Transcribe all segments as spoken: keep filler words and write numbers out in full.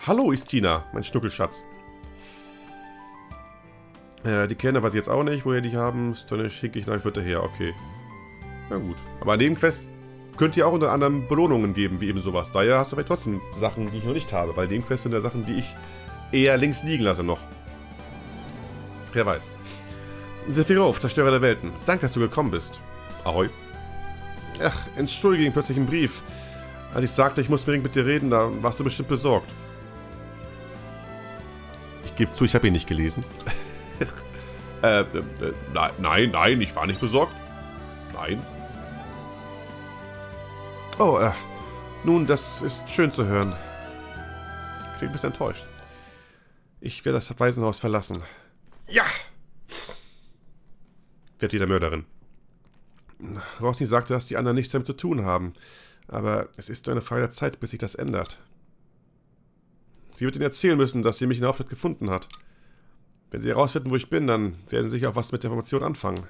Hallo Istina, mein Schnuckelschatz. Äh, die Kerne weiß ich jetzt auch nicht, woher die haben. Stonne schicke ich nach her, okay. Na gut. Aber an dem Quest könnt ihr auch unter anderem Belohnungen geben, wie eben sowas. Daher hast du vielleicht trotzdem Sachen, die ich noch nicht habe, weil dem Quest sind ja Sachen, die ich eher links liegen lasse noch. Wer weiß. Sephiroth, Zerstörer der Welten. Danke, dass du gekommen bist. Ahoi. Ach, entschuldige den plötzlichen Brief. Als ich sagte, ich muss unbedingt mit dir reden, da warst du bestimmt besorgt. Ich gebe zu, ich habe ihn nicht gelesen. äh, äh, nein, nein, nein, ich war nicht besorgt. Nein. Oh, äh, nun, das ist schön zu hören. Ich bin ein bisschen enttäuscht. Ich werde das Waisenhaus verlassen. Ja! Wird jeder Mörderin. Rosny sagte, dass die anderen nichts damit zu tun haben. Aber es ist nur eine Frage der Zeit, bis sich das ändert. Sie wird ihnen erzählen müssen, dass sie mich in der Hauptstadt gefunden hat. Wenn sie herausfinden, wo ich bin, dann werden sie sicher auch was mit der Information anfangen.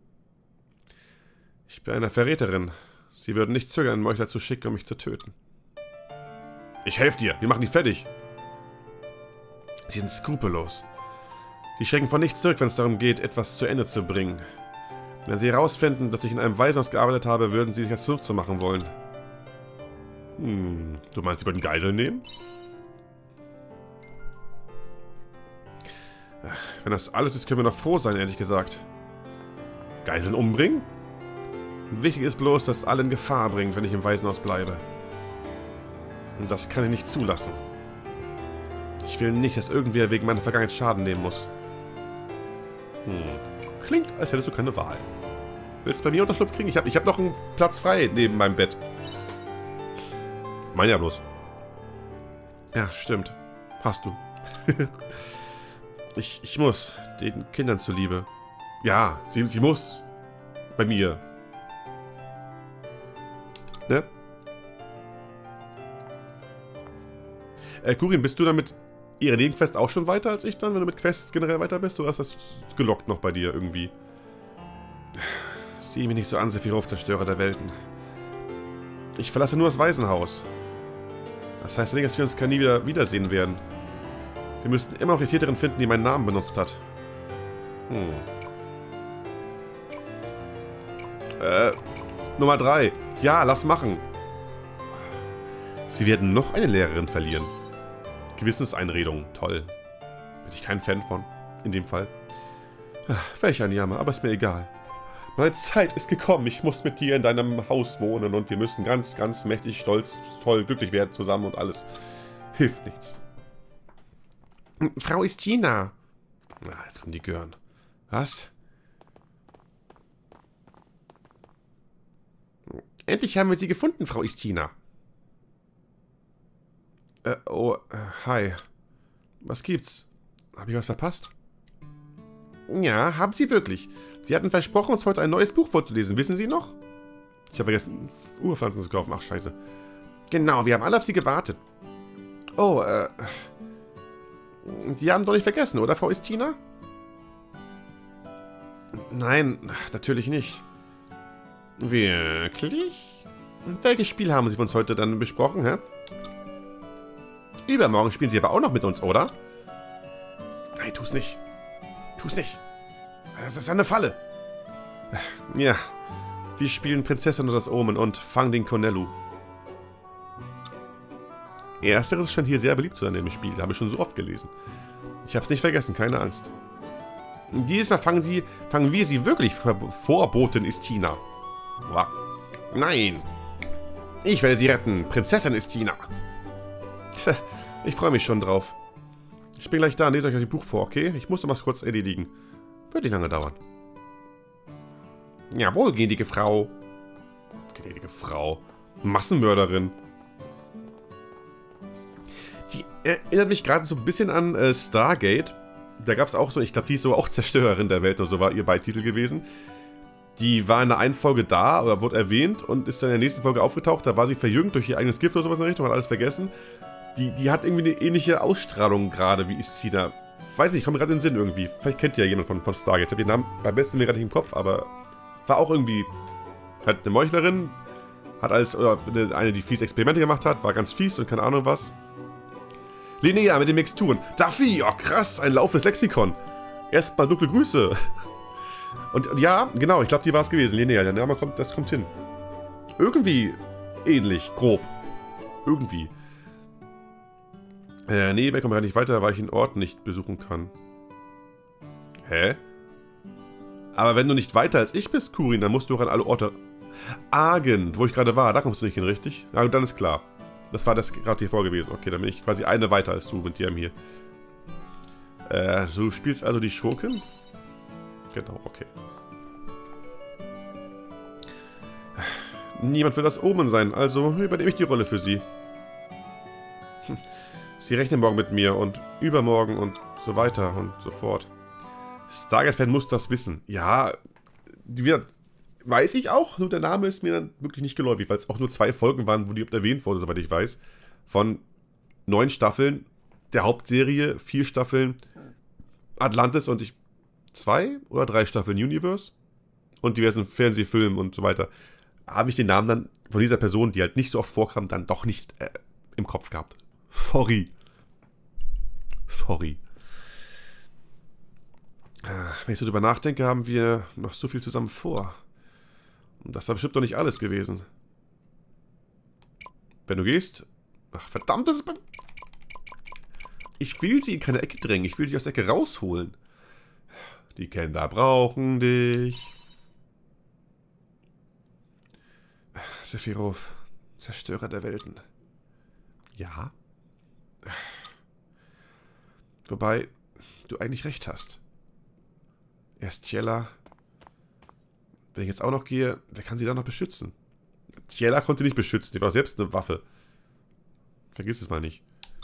Ich bin eine Verräterin. Sie würden nicht zögern, einen Meuchler zu schicken, um mich zu töten. Ich helfe dir. Wir machen die fertig. Sie sind skrupellos. Sie schrecken von nichts zurück, wenn es darum geht, etwas zu Ende zu bringen. Wenn sie herausfinden, dass ich in einem Waisenhaus gearbeitet habe, würden sie sich als Zunutze machen wollen. Hm, du meinst, sie würden Geiseln nehmen? Wenn das alles ist, können wir noch froh sein, ehrlich gesagt. Geiseln umbringen? Wichtig ist bloß, dass alle in Gefahr bringt, wenn ich im Waisenhaus bleibe. Und das kann ich nicht zulassen. Ich will nicht, dass irgendwer wegen meiner Vergangenheit Schaden nehmen muss. Hm. Klingt, als hättest du keine Wahl. Willst du bei mir Unterschlupf kriegen? Ich habe ich hab noch einen Platz frei neben meinem Bett. Mein ja bloß. Ja, stimmt. Hast du. ich, ich muss. Den Kindern zuliebe. Ja, sie, sie muss. Bei mir. Ne? Äh, Kurin, bist du damit ihre Nebenquest auch schon weiter als ich dann, wenn du mit Quests generell weiter bist? Oder hast du das gelockt noch bei dir irgendwie? Sieh mich nicht so an, Sephiroth, Zerstörer der Welten. Ich verlasse nur das Waisenhaus. Das heißt nicht, dass wir uns gar nie wieder wiedersehen werden. Wir müssten immer noch die Täterin finden, die meinen Namen benutzt hat. Hm. Äh, Nummer drei. Ja, lass machen. Sie werden noch eine Lehrerin verlieren. Gewissenseinredung. Toll. Bin ich kein Fan von. In dem Fall. Ach, welch ein Jammer, aber ist mir egal. Meine Zeit ist gekommen. Ich muss mit dir in deinem Haus wohnen und wir müssen ganz, ganz mächtig, stolz, toll, glücklich werden zusammen und alles. Hilft nichts. Frau Istina. Na, jetzt kommen die Gören. Was? Endlich haben wir sie gefunden, Frau Istina. Äh, oh, äh, hi. Was gibt's? Habe ich was verpasst? Ja, haben Sie wirklich. Sie hatten versprochen, uns heute ein neues Buch vorzulesen. Wissen Sie noch? Ich habe vergessen, Urpflanzen zu kaufen. Ach, scheiße. Genau, wir haben alle auf Sie gewartet. Oh, äh... Sie haben doch nicht vergessen, oder, Frau Istina? Nein, natürlich nicht. Wirklich? Welches Spiel haben Sie für uns heute dann besprochen, hä? Übermorgen spielen Sie aber auch noch mit uns, oder? Nein, tu's nicht. Tu's nicht. Das ist eine Falle. Ja, wir spielen Prinzessin und das Omen und fangen den Cornellu. Ersteres scheint hier sehr beliebt zu sein in dem Spiel. Habe ich schon so oft gelesen. Ich habe es nicht vergessen, keine Angst. Dieses Mal fangen, sie, fangen wir sie wirklich Vorbotin Istina. Nein. Ich werde sie retten. Prinzessin Istina. Tja, ich freue mich schon drauf. Ich bin gleich da und lese euch das Buch vor, okay? Ich muss noch was kurz erledigen. Wird nicht lange dauern. Jawohl, gnädige Frau. Gnädige Frau. Massenmörderin. Die erinnert mich gerade so ein bisschen an äh, Stargate. Da gab es auch so, ich glaube, die ist so auch Zerstörerin der Welt oder so war ihr Beititel gewesen. Die war in der einen Folge da oder wurde erwähnt und ist dann in der nächsten Folge aufgetaucht. Da war sie verjüngt durch ihr eigenes Gift oder sowas in der Richtung, hat alles vergessen. Die, die hat irgendwie eine ähnliche Ausstrahlung gerade wie Istina. Weiß nicht, ich komme gerade in den Sinn irgendwie. Vielleicht kennt ihr ja jemand von, von Stargate. Ich habe den Namen beim besten mir gerade nicht im Kopf, aber war auch irgendwie halt eine Meuchlerin. Hat alles, oder eine, die fies Experimente gemacht hat, war ganz fies und keine Ahnung was. Linnea mit den Mixturen. Duffy, oh krass, ein laufendes Lexikon. Erstmal dunkle Grüße. Und ja, genau, ich glaube, die war es gewesen, Linnea. Der Name kommt, das kommt hin. Irgendwie ähnlich, grob. Irgendwie. Äh, nee, wir kommen gar nicht weiter, weil ich den Ort nicht besuchen kann. Hä? Aber wenn du nicht weiter als ich bist, Kurin, dann musst du auch an alle Orte... Argen, wo ich gerade war, da kommst du nicht hin, richtig? Ja, dann ist klar. Das war das gerade hier vor gewesen. Okay, dann bin ich quasi eine weiter als du mit dir hier. Äh, du spielst also die Schurken? Genau, okay. Niemand will das Omen sein, also übernehme ich die Rolle für sie. Hm. Sie rechnen morgen mit mir und übermorgen und so weiter und so fort. Stargate-Fan muss das wissen. Ja, wir, weiß ich auch, nur der Name ist mir dann wirklich nicht geläufig, weil es auch nur zwei Folgen waren, wo die erwähnt wurde, soweit ich weiß. Von neun Staffeln der Hauptserie, vier Staffeln Atlantis und ich zwei oder drei Staffeln Universe und diversen Fernsehfilmen und so weiter. Habe ich den Namen dann von dieser Person, die halt nicht so oft vorkam, dann doch nicht äh, im Kopf gehabt. Sorry. Sorry. Wenn ich so drüber nachdenke, haben wir noch so viel zusammen vor. Und das war bestimmt doch nicht alles gewesen. Wenn du gehst... Ach, verdammt, das ist... Ich will sie in keine Ecke drängen. Ich will sie aus der Ecke rausholen. Die Kinder brauchen dich. Sephiroth, Zerstörer der Welten. Ja? Wobei du eigentlich recht hast. Erst Tjella. Wenn ich jetzt auch noch gehe, wer kann sie dann noch beschützen? Tjella konnte nicht beschützen, die war selbst eine Waffe. Vergiss es mal nicht.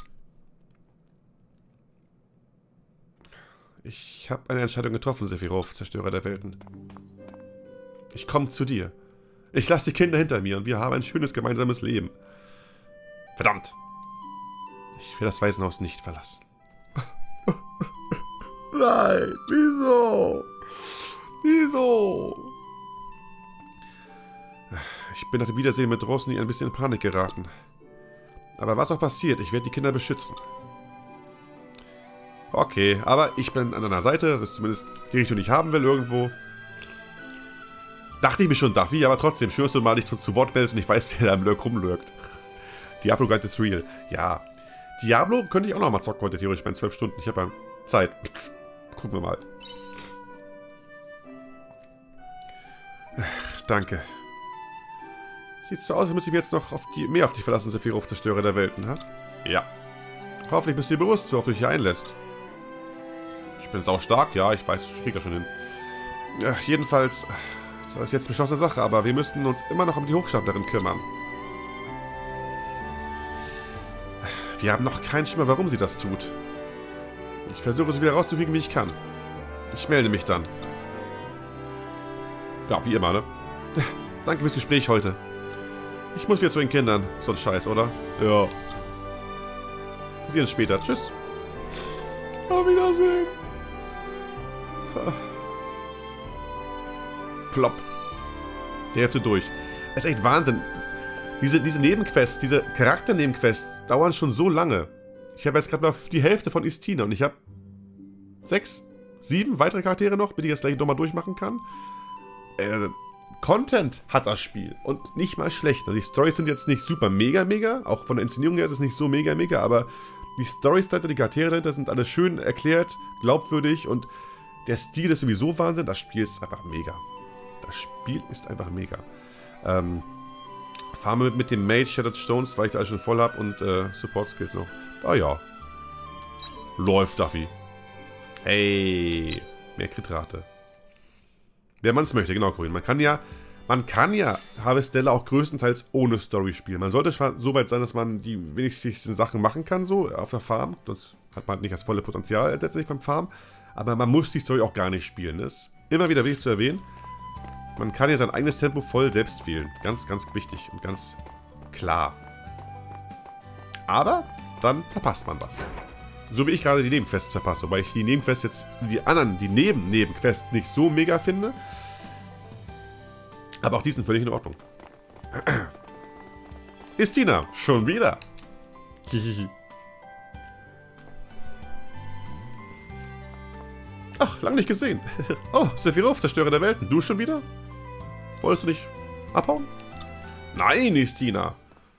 Ich habe eine Entscheidung getroffen, Sephiroth, Zerstörer der Welten. Ich komme zu dir. Ich lasse die Kinder hinter mir und wir haben ein schönes gemeinsames Leben. Verdammt! Ich will das Waisenhaus nicht verlassen. Nein, wieso? Wieso? Ich bin nach dem Wiedersehen mit Rosny ein bisschen in Panik geraten. Aber was auch passiert, ich werde die Kinder beschützen. Okay, aber ich bin an deiner Seite, das ist zumindest die Richtung, die ich haben will, irgendwo. Dachte ich mir schon, Duffy, aber trotzdem, schön, dass du mal dich zu Wort meldest und ich weiß, wer da im Lurk rumlurkt. Diablo Guide is real. Ja, Diablo könnte ich auch noch mal zocken heute, theoretisch, bei zwölf Stunden. Ich habe ja Zeit. Gucken wir mal. Danke. Sieht so aus, als müsste ich mich jetzt noch auf die, mehr auf dich verlassen, Sephiroth, Zerstörer der Welten, ha? Ja. Hoffentlich bist du dir bewusst, worauf du dich hier einlässt. Ich bin sau stark, ja, ich weiß, ich krieg das schon hin. Ja, jedenfalls, das ist jetzt beschlossene Sache, aber wir müssten uns immer noch um die Hochstaplerin kümmern. Wir haben noch keinen Schimmer, warum sie das tut. Ich versuche es wieder rauszukriegen, wie ich kann. Ich melde mich dann. Ja, wie immer, ne? Danke fürs Gespräch heute. Ich muss wieder zu den Kindern. So ein Scheiß, oder? Ja. Wir sehen uns später. Tschüss. Auf Wiedersehen. Plopp. Die Hälfte durch. Es ist echt Wahnsinn. Diese, diese Nebenquests, diese Charakternebenquests dauern schon so lange. Ich habe jetzt gerade mal die Hälfte von Istina und ich habe sechs, sieben weitere Charaktere noch, mit die ich das gleich nochmal durchmachen kann. Äh, Content hat das Spiel und nicht mal schlecht. Also die Storys sind jetzt nicht super mega mega, auch von der Inszenierung her ist es nicht so mega mega, aber die Storys dahinter, die Charaktere dahinter sind alle schön erklärt, glaubwürdig und der Stil ist sowieso Wahnsinn. Das Spiel ist einfach mega. Das Spiel ist einfach mega. Ähm, farme mit, mit dem Mage Shattered Stones, weil ich da alles schon voll habe und äh, Support Skills noch. Ah ja. Läuft, Duffy. Hey. Mehr Kritrate. Wenn man es möchte, genau, Corinne. Man kann ja, man kann ja Harvestella auch größtenteils ohne Story spielen. Man sollte so weit sein, dass man die wenigsten Sachen machen kann, so auf der Farm. Sonst hat man nicht das volle Potenzial letztendlich beim Farm. Aber man muss die Story auch gar nicht spielen. Das ist immer wieder wichtig zu erwähnen. Man kann ja sein eigenes Tempo voll selbst wählen. Ganz, ganz wichtig und ganz klar. Aber dann verpasst man was. So wie ich gerade die Nebenquests verpasse. Wobei ich die Nebenquests jetzt, die anderen, die Neben-Nebenquests nicht so mega finde. Aber auch die sind völlig in Ordnung. Istina, schon wieder. lang nicht gesehen. Oh, Sephiroth, Zerstörer der Welten. Du schon wieder? Wolltest du nicht abhauen? Nein, Istina.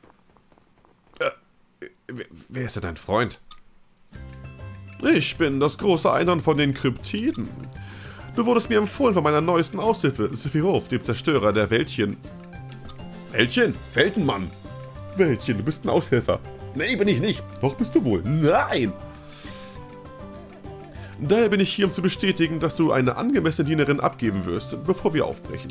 Äh, wer ist denn dein Freund? Ich bin das große Einhorn von den Kryptiden. Du wurdest mir empfohlen von meiner neuesten Aushilfe, Sephiroth, dem Zerstörer der Weltchen. Weltchen? Weltenmann. Weltchen, du bist ein Aushilfer. Nee, bin ich nicht. Doch bist du wohl. Nein. Daher bin ich hier, um zu bestätigen, dass du eine angemessene Dienerin abgeben wirst, bevor wir aufbrechen.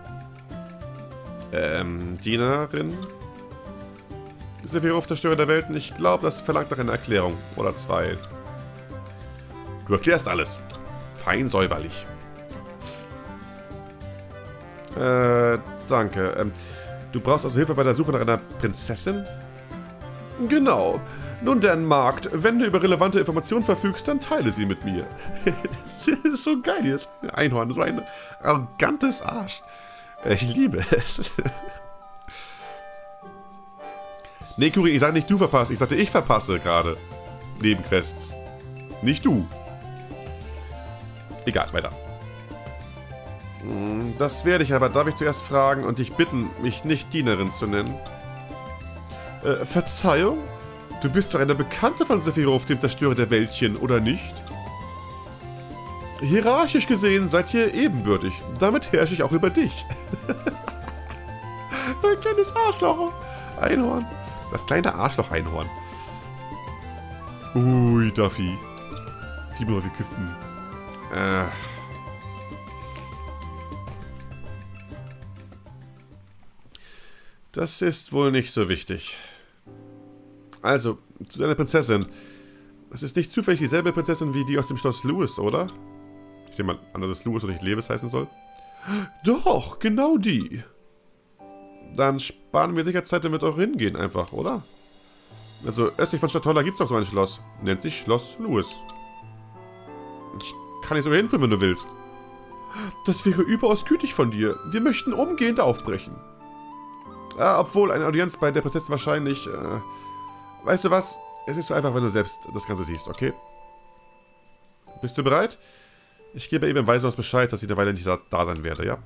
Ähm, Dienerin? Sephiroth, Zerstörer der Welten? Ich glaube, das verlangt nach einer Erklärung. Oder zwei. Du erklärst alles. Fein säuberlich. Äh, danke. Ähm, du brauchst also Hilfe bei der Suche nach einer Prinzessin? Genau. Nun denn, Magd, wenn du über relevante Informationen verfügst, dann teile sie mit mir. Das ist so geil, hier ist ein Einhorn, so ein arrogantes Arsch. Ich liebe es. Nee, Kuri, ich sage nicht, du verpasst. Ich sagte, ich verpasse gerade Nebenquests. Nicht du. Egal, weiter. Das werde ich aber. Darf ich zuerst fragen und dich bitten, mich nicht Dienerin zu nennen? Äh, Verzeihung? Du bist doch eine Bekannte von Sephiroth, dem Zerstörer der Weltchen, oder nicht? Hierarchisch gesehen seid ihr ebenbürtig. Damit herrsche ich auch über dich. Ein kleines Arschloch. Einhorn. Das kleine Arschloch-Einhorn. Ui, Duffy. siebenunddreißig Kisten. Äh. Das ist wohl nicht so wichtig. Also, zu deiner Prinzessin. Das ist nicht zufällig dieselbe Prinzessin wie die aus dem Schloss Lewis, oder? Ich nehme mal an, dass es Lewis und nicht Lewis heißen soll. Doch, genau die. Dann sparen wir sicher Zeit, damit wir hingehen einfach, oder? Also, östlich von Stadt Toller gibt es doch so ein Schloss. Nennt sich Schloss Lewis. Ich kann dich sogar hinführen, wenn du willst. Das wäre überaus gütig von dir. Wir möchten umgehend aufbrechen. Ah, obwohl eine Audienz bei der Prinzessin wahrscheinlich... Äh, weißt du was? Es ist so einfach, wenn du selbst das Ganze siehst, okay? Bist du bereit? Ich gebe eben im Waisenhaus Bescheid, dass ich eine Weile nicht da, da sein werde, ja?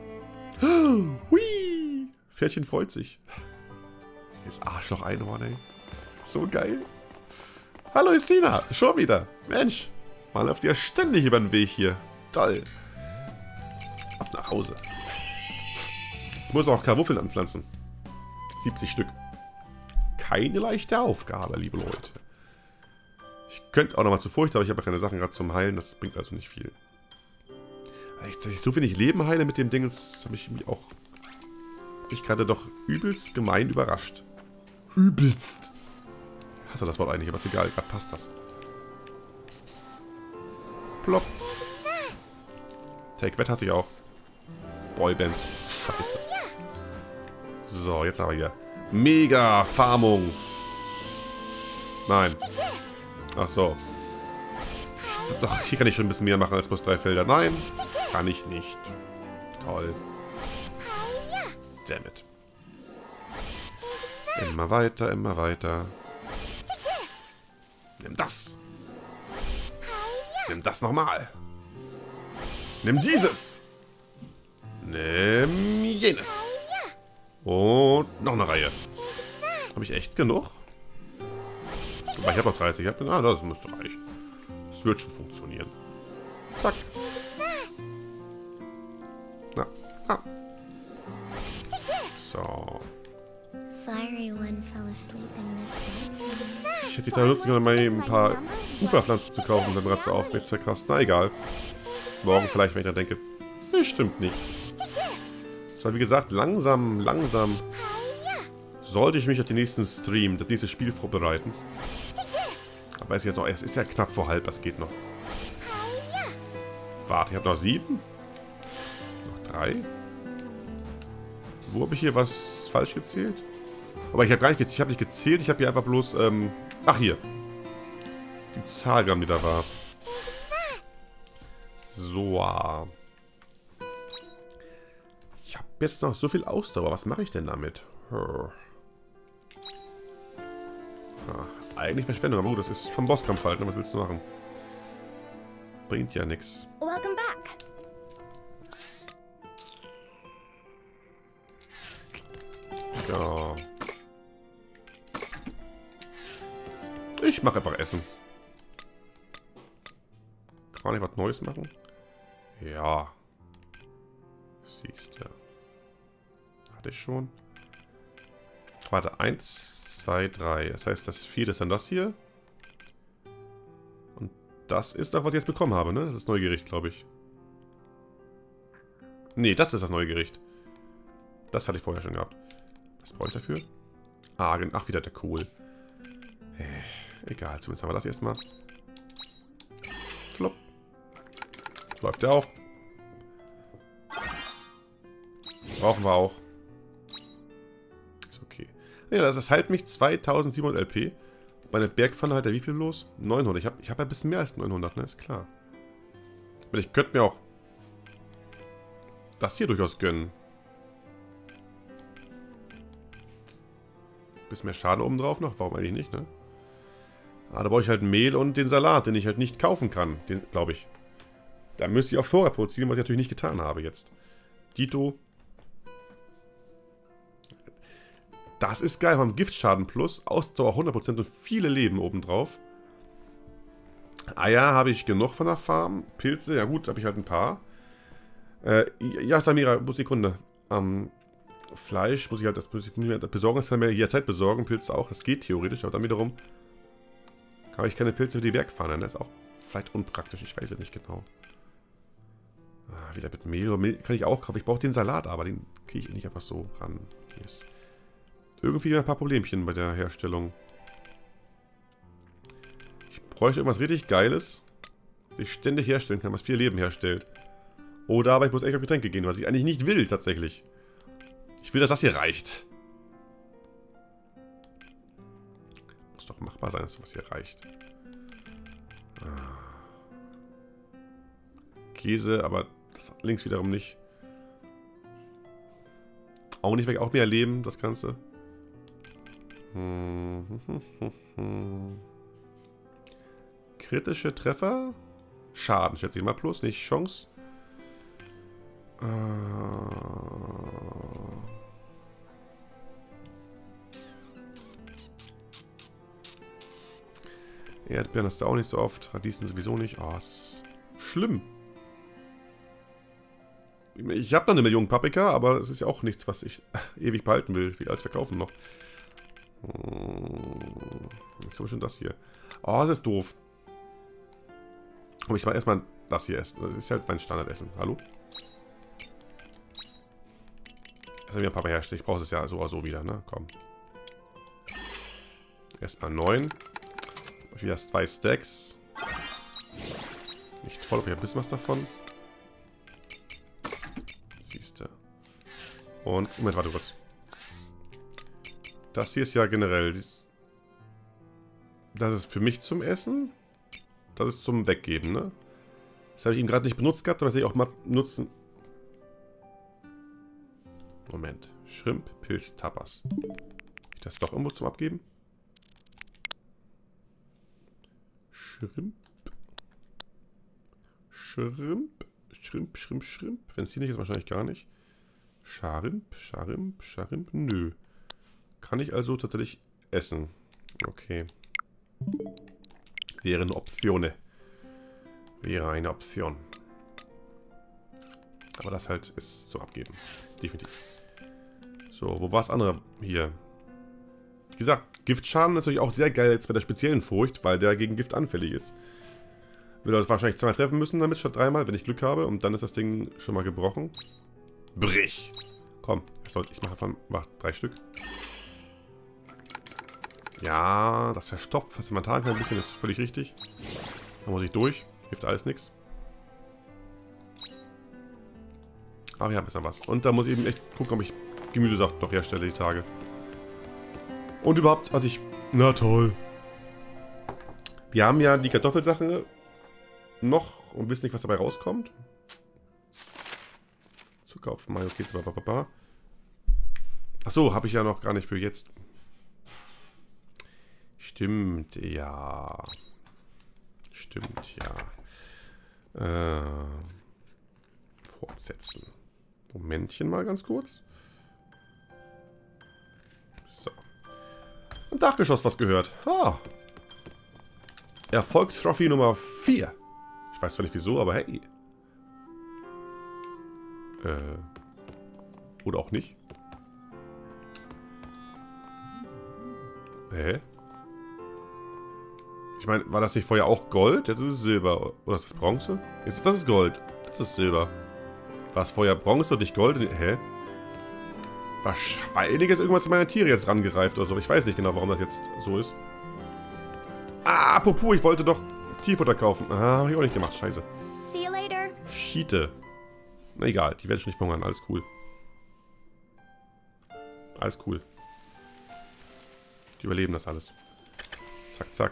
Hui! Pferdchen freut sich. Das Arschloch-Einhorn, ey. So geil. Hallo, Istina. Schon wieder. Mensch. Man läuft ja ständig über den Weg hier. Toll. Ab nach Hause. Ich muss auch Karwuffeln anpflanzen. siebzig Stück. Keine leichte Aufgabe, liebe Leute. Ich könnte auch nochmal zu Furcht, aber ich habe ja keine Sachen gerade zum Heilen. Das bringt also nicht viel. Dass ich so wenig Leben heile mit dem Ding, das habe ich mich auch... Hab ich gerade doch übelst gemein überrascht. Übelst. Ich hasse das Wort eigentlich, aber ist egal. Gerade passt das. Plopp. Take Wet hasse ich auch. Boybands. Scheiße. So, jetzt aber hier. Mega Farmung. Nein. Ach so. Doch, hier kann ich schon ein bisschen mehr machen als bloß drei Felder. Nein, kann ich nicht. Toll. Dammit. Immer weiter, immer weiter. Nimm das. Nimm das nochmal. Nimm dieses. Nimm jenes. Und noch eine Reihe. Habe ich echt genug? Aber ich habe noch dreißig. Ich hab, ah, das müsste reichen. Das wird schon funktionieren. Zack. Na. Ah. So. Ich hätte die Zeit nutzen können, mal ein paar Uferpflanzen zu kaufen, wenn man gerade so aufbricht zur Kost. Na egal. Morgen vielleicht, wenn ich dann denke. Bestimmt nicht. So, wie gesagt, langsam, langsam sollte ich mich auf den nächsten Stream, das nächste Spiel vorbereiten. Aber weiß ich jetzt noch, es ist ja knapp vor halb, das geht noch. Warte, ich habe noch sieben? Noch drei? Wo habe ich hier was falsch gezählt? Aber ich habe gar nicht gezählt, ich habe nicht gezählt, ich habe hier einfach bloß, ähm, ach hier. Die Zahl, die da war. So. Ich habe jetzt noch so viel Ausdauer, was mache ich denn damit? Hm. Ach, eigentlich Verschwendung, aber gut, das ist vom Bosskampf halt, ne? Was willst du machen? bringt ja nichts. Welcome back. Ja. Ich mache einfach Essen. Kann man nicht was Neues machen? Ja. Siehst du. Hatte ich schon. Warte, eins, zwei, drei. Das heißt, das vier ist dann das hier. Und das ist doch, was ich jetzt bekommen habe, ne? Das ist das neue Gericht, glaube ich. Nee, das ist das neue Gericht. Das hatte ich vorher schon gehabt. Was brauche ich dafür? Ah, ach, wieder der Kohl. Äh, egal, zumindest haben wir das erstmal. Flop. Läuft ja auch. Brauchen wir auch. Ist okay. Ja, das ist halt mich zweitausendsiebenhundert L P. Meine Bergpfanne hat ja wie viel los? neunhundert. Ich habe ich hab ja ein bisschen mehr als neunhundert, ne? Ist klar. Aber ich könnte mir auch das hier durchaus gönnen. Bisschen mehr Schaden oben drauf noch. Warum eigentlich nicht, ne? Ah, da brauche ich halt Mehl und den Salat, den ich halt nicht kaufen kann. Den, glaube ich. Da müsste ich auf Vorrat produzieren, was ich natürlich nicht getan habe jetzt. Dito. Das ist geil. Wir haben Giftschaden plus, Ausdauer hundert Prozent und viele Leben obendrauf. Eier habe ich genug von der Farm. Pilze, ja gut, habe ich halt ein paar. Äh, ja, Samira, Sekunde. Ähm, Fleisch muss ich halt das besorgen. Das kann ich mir jederzeit besorgen. Pilze auch, das geht theoretisch. Aber dann wiederum habe ich keine Pilze für die Bergpfanne. Das ist auch vielleicht unpraktisch. Ich weiß es nicht genau. Ah, wieder mit Mehl. Mehl kann ich auch kaufen. Ich brauche den Salat, aber den kriege ich nicht einfach so ran. Hier ist irgendwie ein paar Problemchen bei der Herstellung. Ich bräuchte irgendwas richtig Geiles, das ich ständig herstellen kann, was viel Leben herstellt. Oder aber ich muss echt auf Getränke gehen, was ich eigentlich nicht will, tatsächlich. Ich will, dass das hier reicht. Muss doch machbar sein, dass sowas hier reicht. Käse, aber das links wiederum nicht. Auch nicht weg, auch mehr Leben, das Ganze. Kritische Treffer? Schaden, schätze ich mal plus, nicht Chance. Erdbeeren hast du auch nicht so oft. Radieschen sowieso nicht. Oh, das ist schlimm. Ich habe noch eine Million Paprika, aber es ist ja auch nichts, was ich ewig behalten will. Ich will alles verkaufen noch. Ich glaube schon das hier. Oh, das ist doof. Aber ich mal erstmal das hier essen. Das ist halt mein Standardessen. Hallo? Erstmal wieder Papa herstellen. Ich brauche es ja so oder so wieder, ne? Komm. Erstmal neun. Wieder zwei Stacks. Nicht toll, aber ich habe ein bisschen was davon. Siehst du. Und, Moment, warte kurz. Das hier ist ja generell. Das ist für mich zum Essen. Das ist zum Weggeben, ne? Das habe ich eben gerade nicht benutzt gehabt, aber das will ich auch mal nutzen. Moment. Shrimp, Pilz, Tapas. Ich das doch irgendwo zum Abgeben? Shrimp. Shrimp. Shrimp, Shrimp, Shrimp. Wenn es hier nicht ist, wahrscheinlich gar nicht. Scharimp, Scharimp, Scharimp. Nö. Kann ich also tatsächlich essen. Okay. Wäre eine Option. Wäre eine Option. Aber das halt ist zum Abgeben. Definitiv. So, wo war das andere hier? Wie gesagt, Giftschaden ist natürlich auch sehr geil jetzt bei der speziellen Furcht, weil der gegen Gift anfällig ist. Will das wahrscheinlich zweimal treffen müssen damit, statt dreimal, wenn ich Glück habe. Und dann ist das Ding schon mal gebrochen. Brich! Komm, ich mache einfach mach drei Stück. Ja, das verstopft, was man tagen kann ein bisschen, ist völlig richtig. Da muss ich durch. Hilft alles nichts. Aber ich habe jetzt noch was. Und da muss ich eben echt gucken, ob ich Gemüsesaft noch herstelle die Tage. Und überhaupt, was ich... Na toll. Wir haben ja die Kartoffelsache noch und wissen nicht, was dabei rauskommt. Zucker auf Mayo, okay, bababa. Achso, habe ich ja noch gar nicht für jetzt. Stimmt, ja. Stimmt, ja. Äh, fortsetzen. Momentchen mal ganz kurz. So. Ein Dachgeschoss was gehört. Ah. Erfolgstrophy Nummer vier. Ich weiß zwar nicht wieso, aber hey. Äh. Oder auch nicht. Hä? Ich meine, war das nicht vorher auch Gold? Jetzt ist es Silber. Oder ist das Bronze? Jetzt, das ist Gold. Das ist Silber. War es vorher Bronze und nicht Gold? Hä? Wahrscheinlich ist irgendwas in meiner Tiere jetzt rangereift oder so. Ich weiß nicht genau, warum das jetzt so ist. Ah, apropos, ich wollte doch Tierfutter kaufen. Ah, hab ich auch nicht gemacht. Scheiße. See you later. Schiete. Na egal, die werden schon nicht verhungern. Alles cool. Alles cool. Die überleben das alles. Zack, zack.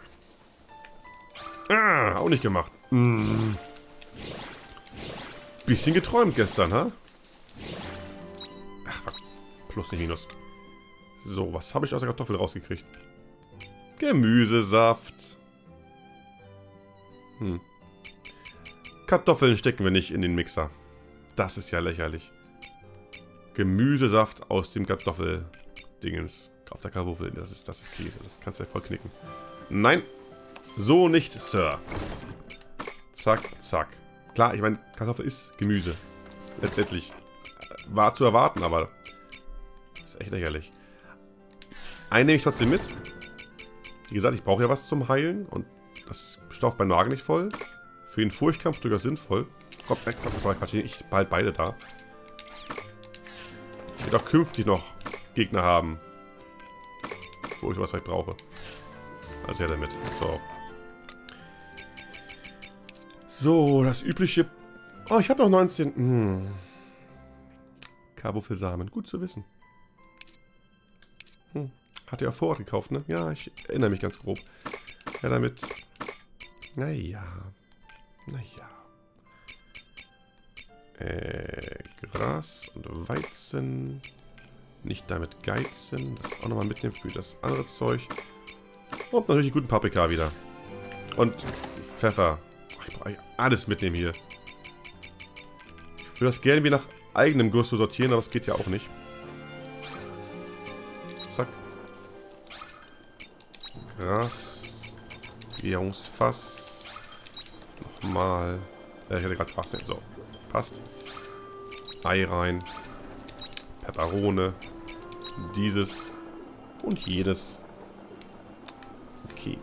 Ah, auch nicht gemacht. Mm. Bisschen geträumt gestern, ha? Ach, fuck. Plus nicht Minus. So, was habe ich aus der Kartoffel rausgekriegt? Gemüsesaft. Hm. Kartoffeln stecken wir nicht in den Mixer. Das ist ja lächerlich. Gemüsesaft aus dem Kartoffeldingens. Auf der Kartoffel. Das ist, das ist Käse. Das kannst du ja voll knicken. Nein. So nicht, Sir. Zack, zack. Klar, ich meine, Kartoffel ist Gemüse. Letztendlich. War zu erwarten, aber ist echt lächerlich. Einen nehme ich trotzdem mit. Wie gesagt, ich brauche ja was zum Heilen. Und das stauft mein Magen nicht voll. Für den Furchtkampf durchaus sinnvoll. Komm, komm, das war Quatsch. Ich behalte beide da. Ich werde auch künftig noch Gegner haben. Wo ich sowas vielleicht brauche. Also ja damit. So. So, das übliche... Oh, ich habe noch neunzehn... Hm. Kartoffelsamen. Gut zu wissen. Hm. Hat er ja Vorrat gekauft, ne? Ja, ich erinnere mich ganz grob. Ja, damit... Naja. Naja. Äh, Gras und Weizen. Nicht damit geizen. Das auch nochmal mitnehmen für das andere Zeug. Und natürlich guten Paprika wieder. Und Pfeffer. Ach, ich brauche alles mitnehmen hier. Ich würde das gerne wie nach eigenem Gusto sortieren, aber es geht ja auch nicht. Zack. Gras. Gärungsfass. Nochmal. Äh, ich hatte gerade Wasser. So. Passt. Ei rein. Peperone. Dieses. Und jedes. Okay.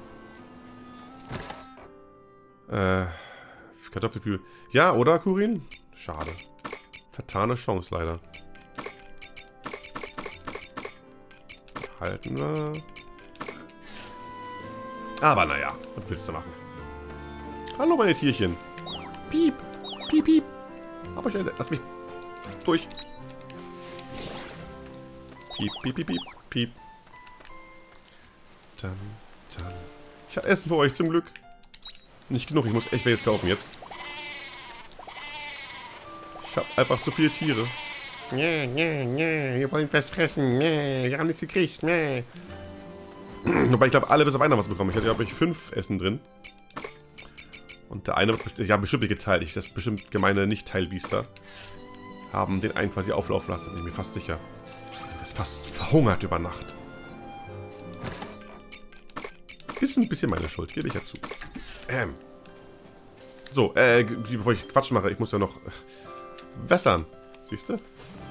Äh. Kartoffelpü. Ja, oder, Kurin? Schade. Vertane Chance, leider. Halten wir. Aber naja, was willst du machen? Hallo, meine Tierchen. Piep. Piep, piep. Aber ich... Lass mich durch. Piep, piep, piep, piep, piep. Dann, dann. Ich habe Essen für euch, zum Glück. Nicht genug, ich muss echt welches kaufen jetzt. Ich habe einfach zu viele Tiere. Nee, nee, nee, wir wollen was fressen. Nee, wir haben nichts gekriegt. Nee. Wobei ich glaube, alle bis auf einer was bekommen. Ich hatte, glaube ich, fünf Essen drin. Und der eine wird, ich habe bestimmt nicht geteilt. Ich, das ist bestimmt gemeine Nicht-Teilbiester. Haben den einen quasi auflaufen lassen. Bin ich mir fast sicher. Das ist fast verhungert über Nacht. Ist ein bisschen meine Schuld, gebe ich ja zu. Ähm. So, äh, bevor ich Quatsch mache, ich muss ja noch äh, wässern. Siehst du?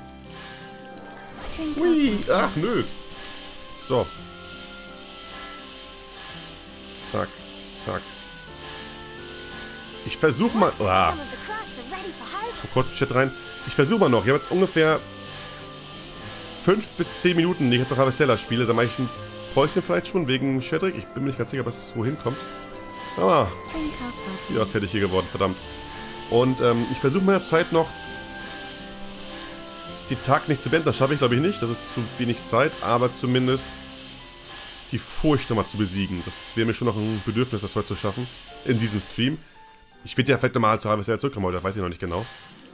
Hui, ach nö. So. Zack, zack. Ich versuche mal... Ah. Vor kurzem Chat rein. Ich versuche mal noch. Ich habe jetzt ungefähr fünf bis zehn Minuten, die ich jetzt noch Harvestella spiele. Da mache ich ein Päuschen vielleicht schon wegen Shedrick. Ich bin mir nicht ganz sicher, was wohin kommt. Ah. Wieder was fertig hier geworden, verdammt. Und ähm, ich versuche meiner Zeit noch die Tag nicht zu beenden. Das schaffe ich, glaube ich, nicht. Das ist zu wenig Zeit. Aber zumindest die Furcht nochmal zu besiegen. Das wäre mir schon noch ein Bedürfnis, das heute zu schaffen. In diesem Stream. Ich werde ja vielleicht nochmal zu Harvestella zurückkommen, aber das weiß ich noch nicht genau.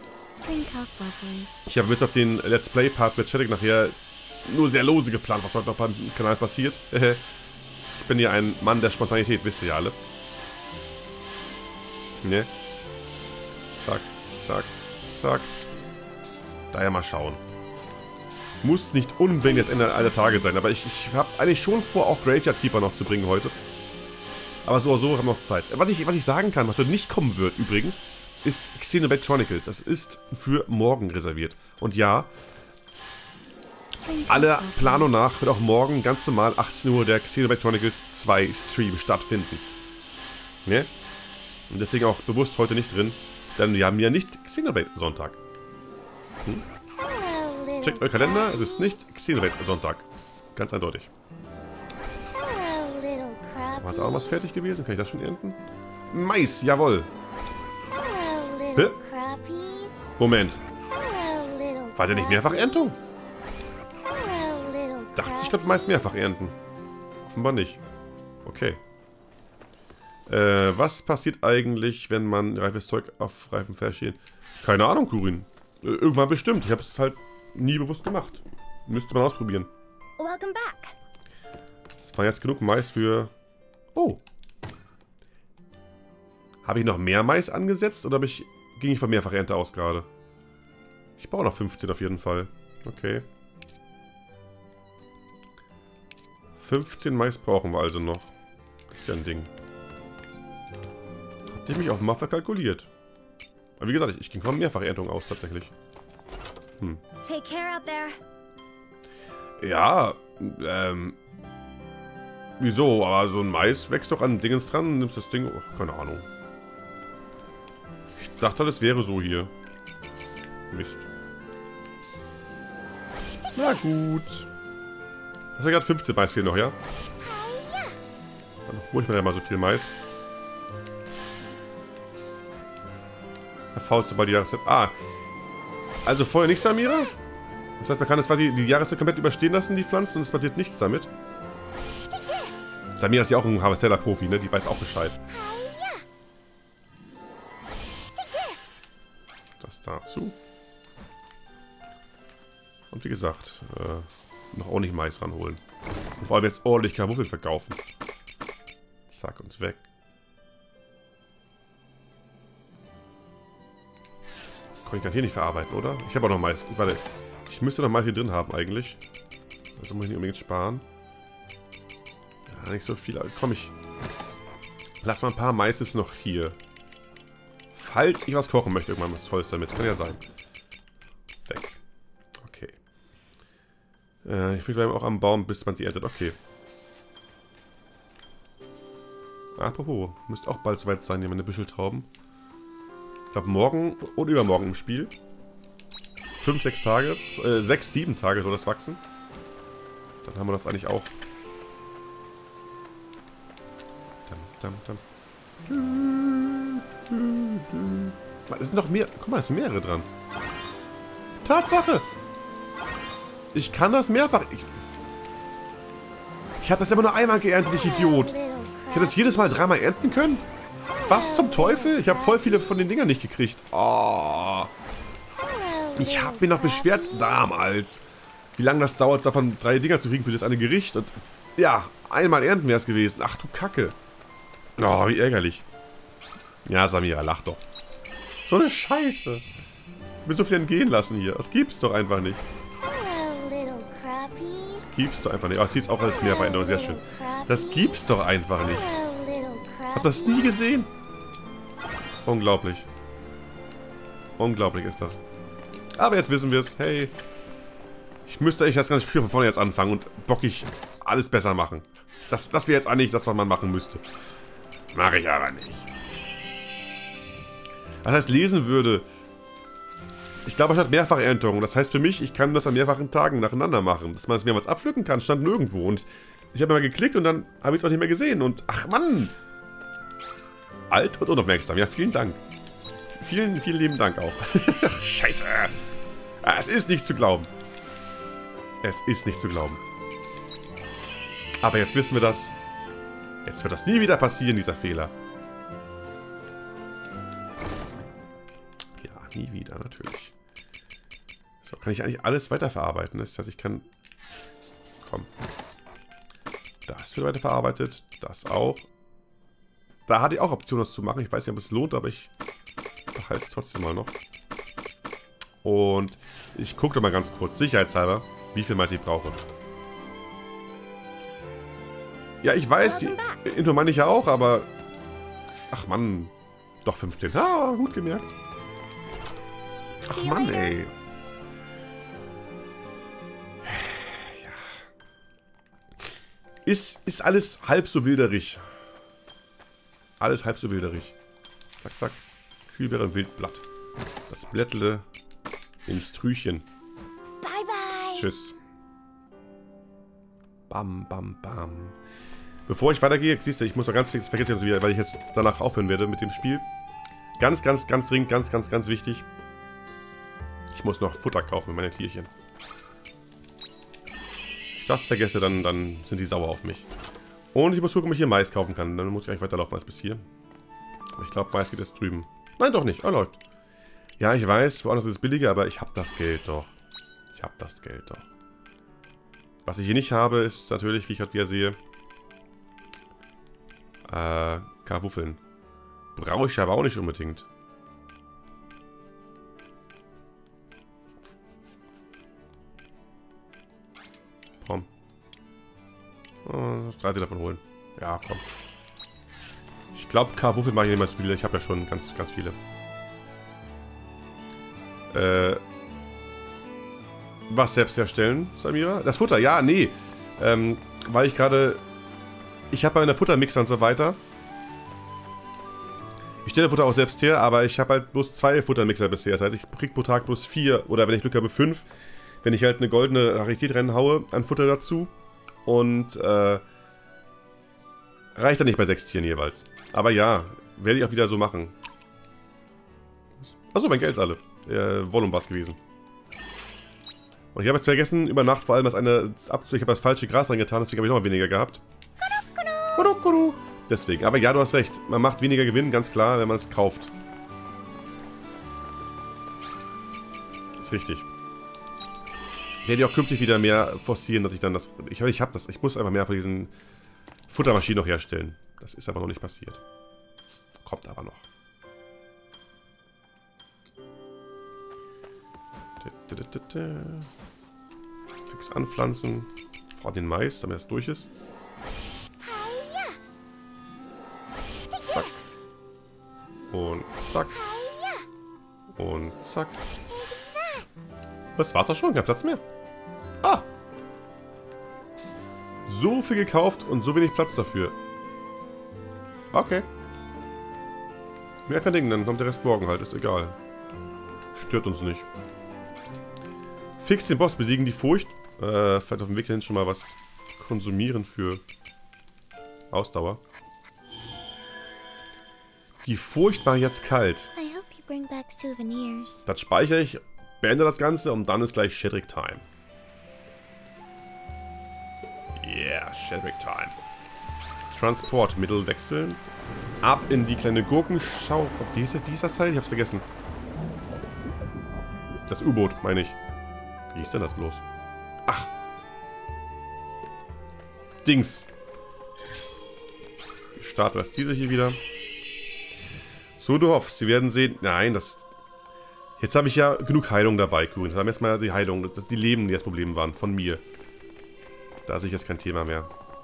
Ich habe bis auf den Let's Play-Part mit Shedrick nachher nur sehr lose geplant, was heute noch beim Kanal passiert. Ich bin ja ein Mann der Spontanität, wisst ihr ja alle. Ne? Zack, zack. Daher mal schauen. Muss nicht unbedingt das Ende aller Tage sein, aber ich, ich habe eigentlich schon vor, auch Graveyard Keeper noch zu bringen heute. Aber so oder so haben wir noch Zeit. Was ich, was ich sagen kann, was heute nicht kommen wird übrigens, ist Xenoblade Chronicles. Das ist für morgen reserviert. Und ja, aller Planung nach wird auch morgen ganz normal achtzehn Uhr der Xenoblade Chronicles zwei Stream stattfinden. Ne? Und deswegen auch bewusst heute nicht drin, denn wir haben ja nicht Xenoblade Sonntag. Hm? Checkt euren Kalender, es ist nicht Xenoblade Sonntag. Ganz eindeutig. War da auch was fertig gewesen? Kann ich das schon ernten? Mais, jawohl. Hä? Moment. War der nicht mehrfach Erntung? Dachte ich, glaube meist mehrfach ernten. Offenbar nicht. Okay. Äh, was passiert eigentlich, wenn man reifes Zeug auf reifen Fläschchen? Keine Ahnung, Kurin. Äh, irgendwann bestimmt. Ich habe es halt nie bewusst gemacht. Müsste man ausprobieren. Welcome back. Das war jetzt genug Mais für... Oh. Habe ich noch mehr Mais angesetzt oder habe ich... ging ich von mehrfach Ernte aus gerade? Ich brauche noch fünfzehn auf jeden Fall. Okay. fünfzehn Mais brauchen wir also noch. Das ist ja ein Ding. Hatte ich mich auch mal verkalkuliert. Aber wie gesagt, ich, ich ging von mehrfach Erntung aus tatsächlich. Hm. Take care out there. Ja, ähm... Wieso? Aber so ein Mais wächst doch an Dingens dran, nimmst das Ding... Oh, keine Ahnung. Ich dachte, das wäre so hier. Mist. Na gut. Hast du gerade fünfzehn Mais fehlen noch, ja? Dann hole ich mir ja mal so viel Mais. Da faulst du bei die Jahreszeit. Ah. Also vorher nichts, Samira? Das heißt, man kann das quasi die Jahreszeit komplett überstehen lassen, die Pflanzen, und es passiert nichts damit. Samira ist ja auch ein Harvestella-Profi, ne? Die weiß auch Bescheid. Das dazu. Und wie gesagt, äh, noch ordentlich Mais ranholen. Und vor allem jetzt ordentlich Kartoffeln verkaufen. Zack, und weg. Das kann ich gerade hier nicht verarbeiten, oder? Ich habe auch noch Mais. Warte, ich müsste noch Mais hier drin haben eigentlich. Also muss ich nicht unbedingt sparen. Ja, nicht so viel. Komm, ich... Lass mal ein paar Maises noch hier. Falls ich was kochen möchte, irgendwann was Tolles damit. Kann ja sein. Weg. Okay. Äh, ich will bleiben auch am Baum, bis man sie erntet. Okay. Apropos, müsste auch bald soweit sein, hier meine Büscheltrauben. Ich glaube morgen oder übermorgen im Spiel. Fünf, sechs Tage, äh, sechs, sieben Tage soll das wachsen. Dann haben wir das eigentlich auch. Dum, dum, dum. Es sind noch mehr. Guck mal, es sind mehrere dran. Tatsache! Ich kann das mehrfach. Ich, ich habe das immer nur einmal geerntet, ich Idiot. Ich hätte das jedes Mal dreimal ernten können? Was zum Teufel? Ich habe voll viele von den Dingern nicht gekriegt. Oh. Ich habe mich noch beschwert damals, wie lange das dauert, davon drei Dinger zu kriegen für das eine Gericht. Und ja, einmal ernten wäre es gewesen. Ach du Kacke. Oh, wie ärgerlich. Ja, Samira, lach doch. So eine Scheiße. Ich bin so viel entgehen lassen hier. Das gibt's doch einfach nicht. Das gibt's doch einfach nicht. Oh, jetzt sieht's auch alles mehr Veränderung. Sehr schön. Das gibt's doch einfach nicht. Hab das nie gesehen. Unglaublich. Unglaublich ist das. Aber jetzt wissen wir es. Hey. Ich müsste eigentlich das ganze Spiel von vorne jetzt anfangen und bockig alles besser machen. Das, das wäre jetzt eigentlich das, was man machen müsste. Mache ich aber nicht. Das heißt, lesen würde. Ich glaube, es hat mehrfache Erntung. Das heißt für mich, ich kann das an mehrfachen Tagen nacheinander machen. Dass man es mehrmals abpflücken kann, stand nirgendwo. Und ich habe mal geklickt und dann habe ich es auch nicht mehr gesehen. Und ach Mann! Alt und unaufmerksam. Ja, vielen Dank. Vielen, vielen lieben Dank auch. Scheiße. Es ist nicht zu glauben. Es ist nicht zu glauben. Aber jetzt wissen wir das. Jetzt wird das nie wieder passieren, dieser Fehler. Ja, nie wieder, natürlich. So, kann ich eigentlich alles weiterverarbeiten. Das heißt, ich kann... Komm. Das wird weiterverarbeitet. Das auch. Da hatte ich auch Optionen, das zu machen. Ich weiß nicht, ob es lohnt, aber ich behalte es trotzdem mal noch. Und ich gucke doch mal ganz kurz, sicherheitshalber, wie viel Mais ich brauche. Ja, ich weiß, die Intro meine ich ja auch, aber... Ach Mann, doch fünfzehn. Ah, gut gemerkt. Ach Mann, ey. Ja. Ist, ist alles halb so wilderig. Alles halb so wilderig. Zack, zack. Kühlbeere und Wildblatt. Das Blättle ins Trüchen. Bye, bye. Tschüss. Bam, bam, bam. Bevor ich weitergehe, siehst du, ich muss noch ganz fix vergessen, weil ich jetzt danach aufhören werde mit dem Spiel. Ganz, ganz, ganz dringend, ganz, ganz, ganz wichtig. Ich muss noch Futter kaufen mit meinen Tierchen. Wenn ich das vergesse, dann, dann sind die sauer auf mich. Und ich muss gucken, ob ich hier Mais kaufen kann. Dann muss ich eigentlich weiterlaufen als bis hier. Aber ich glaube, Mais geht jetzt drüben. Nein, doch nicht. Er läuft. Ja, ich weiß, woanders ist es billiger, aber ich habe das Geld doch. Ich habe das Geld doch. Was ich hier nicht habe, ist natürlich, wie ich gerade wieder sehe, äh, Karwuffeln. Brauche ich aber auch nicht unbedingt. Komm. Oh, drei davon holen. Ja, komm. Ich glaube, Karwuffeln mache ich nicht mehr so viele. Ich habe ja schon ganz, ganz viele. Äh. Was selbst herstellen, Samira? Das Futter, ja, nee. Ähm, weil ich gerade... Ich habe ja eine Futtermixer und so weiter. Ich stelle Futter auch selbst her, aber ich habe halt bloß zwei Futtermixer bisher. Das heißt, ich kriege pro Tag bloß vier oder wenn ich Glück habe, fünf. Wenn ich halt eine goldene Rarität reinhaue an Futter dazu. Und äh, reicht dann nicht bei sechs Tieren jeweils. Aber ja, werde ich auch wieder so machen. Achso, mein Geld ist alle. Äh, Wollum war es gewesen. Und ich habe jetzt vergessen, über Nacht vor allem das eine abzu... Ich habe das falsche Gras reingetan, deswegen habe ich noch mal weniger gehabt. Kudu, kudu. Deswegen. Aber ja, du hast recht. Man macht weniger Gewinn, ganz klar, wenn man es kauft. Ist richtig. Ich werde auch künftig wieder mehr forcieren, dass ich dann das... Ich, ich habe das. Ich muss einfach mehr von diesen Futtermaschinen noch herstellen. Das ist aber noch nicht passiert. Kommt aber noch. Fix anpflanzen. Vor den Mais, damit es durch ist. Zack. Und zack. Und zack. Das war's doch schon, kein Platz mehr. Ah! So viel gekauft und so wenig Platz dafür. Okay. Mehr kein Ding, dann kommt der Rest morgen halt, ist egal. Stört uns nicht. Fix den Boss, besiegen die Furcht. Äh, vielleicht auf dem Weg hin schon mal was konsumieren für Ausdauer. Die Furcht war jetzt kalt. Das speichere ich, beende das Ganze und dann ist gleich Shedrick Time. Yeah, Shedrick Time. Transportmittel wechseln. Ab in die kleine Gurkenschau. Wie hieß das, wie hieß das Teil? Ich hab's vergessen. Das U-Boot, meine ich. Wie ist denn das bloß? Ach. Dings. Starten wir diese hier wieder. So, du hoffst, wir werden sehen. Nein, das... Jetzt habe ich ja genug Heilung dabei, Kuhn. Jetzt haben wir erstmal die Heilung, dass die Leben, die das Problem waren, von mir. Da sehe ich jetzt kein Thema mehr.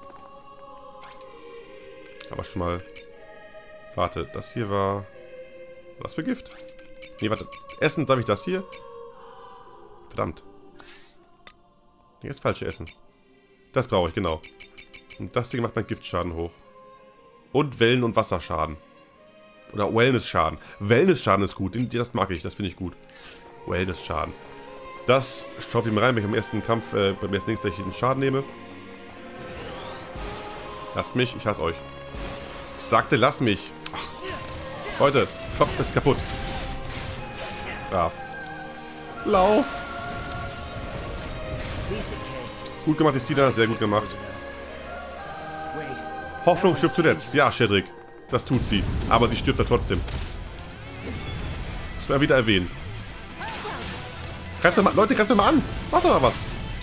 Aber schon mal... Warte, das hier war... Was für Gift? Nee, warte. Essen darf ich das hier? Verdammt. Jetzt falsche Essen. Das brauche ich, genau. Und das Ding macht mein Giftschaden hoch. Und Wellen- und Wasserschaden. Oder Wellness-Schaden. Wellness-Schaden ist gut. Das mag ich, das finde ich gut. Wellness-Schaden. Das schaue ich mir rein, wenn ich im ersten Kampf, äh, beim ersten Dings, dass ich den Schaden nehme. Lasst mich, ich hasse euch. Ich sagte, lass mich. Ach. Leute, Kopf ist kaputt. Brav. Lauf! Gut gemacht, Istina, sehr gut gemacht. Hoffnung stirbt zuletzt. Ja, Shedrick. Das tut sie. Aber sie stirbt da trotzdem. Muss man wieder erwähnen. Greift doch mal, Leute, greift doch mal an. Macht doch mal was.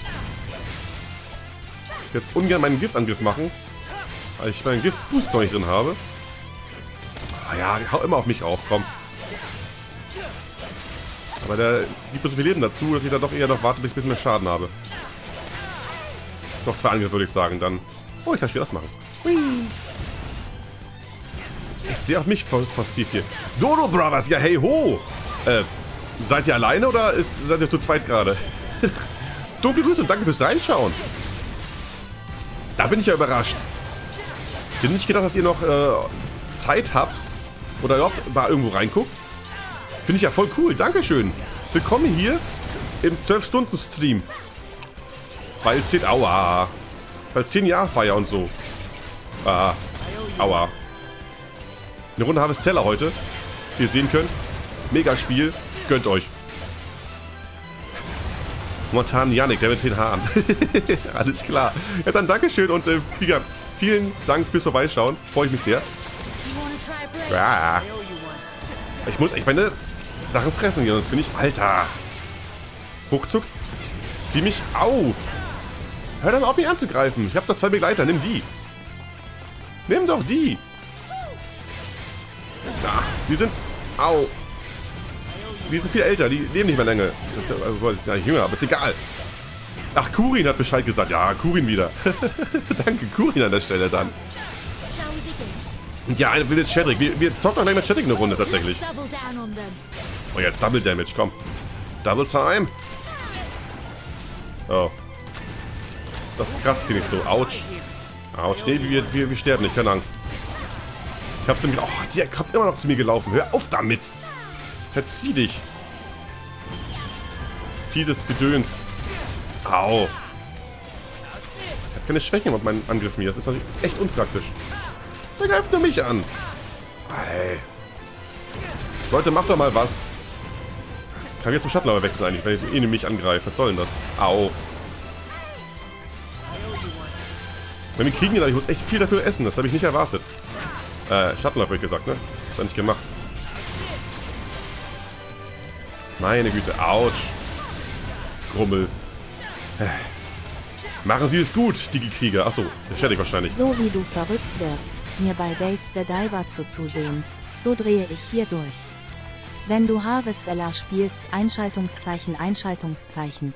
Jetzt ungern meinen Giftangriff machen. Weil ich meinen Giftboost noch nicht drin habe. Ah ja, hau immer auf mich auf, komm. Aber der gibt mir so viel Leben dazu, dass ich da doch eher noch warte, bis ich ein bisschen mehr Schaden habe. Noch zwei Angriffe, würde ich sagen, dann... Oh, ich kann schwer das machen. Hui. Das ist echt sehr auf mich forciert hier. Dodo Brothers, ja hey ho! Äh, seid ihr alleine oder ist, seid ihr zu zweit gerade? Dunkle Grüße und danke fürs Reinschauen. Da bin ich ja überrascht. Ich hätte nicht gedacht, dass ihr noch äh, Zeit habt. Oder überhaupt da irgendwo reinguckt. Finde ich ja voll cool. Dankeschön. Willkommen hier im zwölf Stunden Stream. Weil zehn... Aua. Weil zehn Jahre Feier und so. Ah. Aua. Eine Runde Harvestella heute. Wie ihr sehen könnt. Mega Spiel. Gönnt euch. Momentan Yannick, der mit den Haaren. Alles klar. Ja, dann Dankeschön und äh, vielen Dank fürs Vorbeischauen. Freue ich mich sehr. Ja. Ich muss echt meine Sachen fressen hier, sonst bin ich... Alter. Ruckzuck. Zieh mich... Au. Hör dann auf, mich anzugreifen. Ich habe doch zwei Begleiter. Nimm die. Nimm doch die. Ja, die sind... Au. Die sind viel älter, die leben nicht mehr lange. Also, ich bin jünger, aber ist egal. Ach, Kurin hat Bescheid gesagt. Ja, Kurin wieder. Danke, Kurin an der Stelle dann. Ja, ein wildes Shedrick. Wir, wir zocken auch gleich mit Shedrick eine Runde tatsächlich. Oh, jetzt Double Damage, komm. Double Time. Oh. Das kratzt hier nicht so. Autsch. Autsch. Nee, wir, wir, wir sterben nicht, keine Angst. Ich hab's nämlich... Oh, der kommt immer noch zu mir gelaufen. Hör auf damit. Verzieh dich. Fieses Gedöns. Au. Ich hab keine Schwäche mit meinen Angriffen hier. Das ist natürlich echt unpraktisch. Der greift nur mich an. Hey. Leute, macht doch mal was. Ich kann jetzt zum Schattenlauer wechseln eigentlich, wenn ich eh mich angreife. Was soll denn das? Au. Wenn wir kriegen, ich muss echt viel dafür essen. Das habe ich nicht erwartet. Äh, Schattenlauf habe ich gesagt, ne? Das habe ich gemacht. Meine Güte, ouch. Grummel. Machen Sie es gut, Digi-Krieger. Achso, der Shedrick wahrscheinlich. So wie du verrückt wirst, mir bei Dave the Diver zuzusehen, so drehe ich hier durch. Wenn du Harvestella spielst, Einschaltungszeichen, Einschaltungszeichen.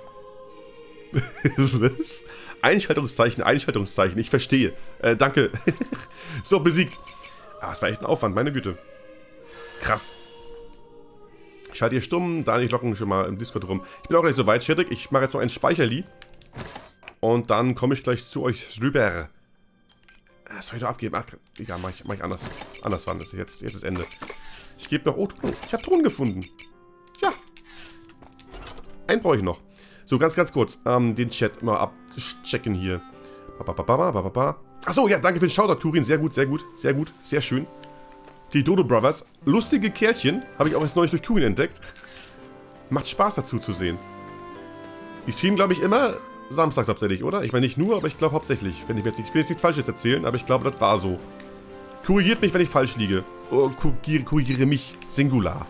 Was? Einschaltungszeichen, Einschaltungszeichen. Ich verstehe. Äh, danke. So, besiegt. Ah, es war echt ein Aufwand, meine Güte. Krass. Ich schalte hier stumm, da die Glocken schon mal im Discord rum. Ich bin auch gleich so weit, Shedrick. Ich mache jetzt noch ein Speicherli. Und dann komme ich gleich zu euch rüber. Das soll ich doch abgeben. Ach, egal, mach ich, mach ich anders. Anders wann. Das ist jetzt, jetzt das Ende. Ich gebe noch... Oh, ich habe Ton gefunden. Ja. Einen brauche ich noch. So, ganz, ganz kurz. Ähm, den Chat mal abchecken hier. Achso, ja, danke für den Shoutout, Turin. Sehr gut, sehr gut, sehr gut, sehr schön. Die Dodo Brothers. Lustige Kerlchen. Habe ich auch erst neulich durch Turin entdeckt. Macht Spaß dazu zu sehen. Die streamen, glaube ich, immer samstags hauptsächlich, oder? Ich meine nicht nur, aber ich glaube hauptsächlich. Wenn ich, jetzt nicht, ich will jetzt nichts Falsches erzählen, aber ich glaube, das war so. Korrigiert mich, wenn ich falsch liege. Oh, korrigiere, korrigiere mich. Singular.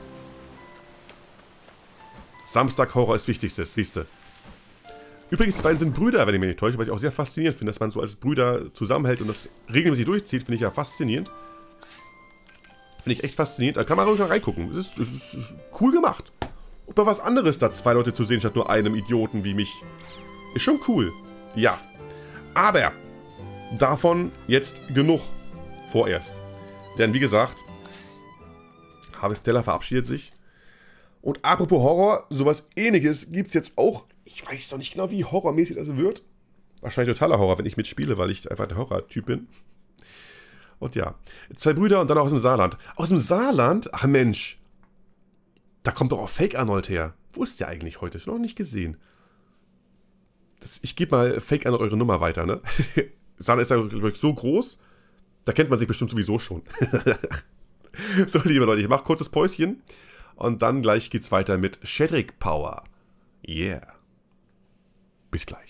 Samstag Horror ist Wichtigstes, siehste. Übrigens, die beiden sind Brüder, wenn ich mich nicht täusche, was ich auch sehr faszinierend finde, dass man so als Brüder zusammenhält und das regelmäßig durchzieht, finde ich ja faszinierend. Finde ich echt faszinierend. Da kann man ruhig mal reingucken. Das ist, das ist cool gemacht. Und mal was anderes, da zwei Leute zu sehen, statt nur einem Idioten wie mich. Ist schon cool. Ja. Aber davon jetzt genug vorerst. Denn wie gesagt, Harvestella verabschiedet sich. Und apropos Horror, sowas Ähnliches gibt es jetzt auch. Ich weiß doch nicht genau, wie horrormäßig das wird. Wahrscheinlich totaler Horror, wenn ich mitspiele, weil ich einfach der Horror-Typ bin. Und ja, zwei Brüder und dann auch aus dem Saarland. Aus dem Saarland? Ach Mensch. Da kommt doch auch Fake Arnold her. Wo ist der eigentlich heute? Ich habe noch nicht gesehen. Das, ich gebe mal Fake Arnold eure Nummer weiter, ne? Saarland ist ja wirklich so groß. Da kennt man sich bestimmt sowieso schon. So, liebe Leute, ich mache kurzes Päuschen. Und dann gleich geht's weiter mit Shedrick Power. Yeah. Bis gleich.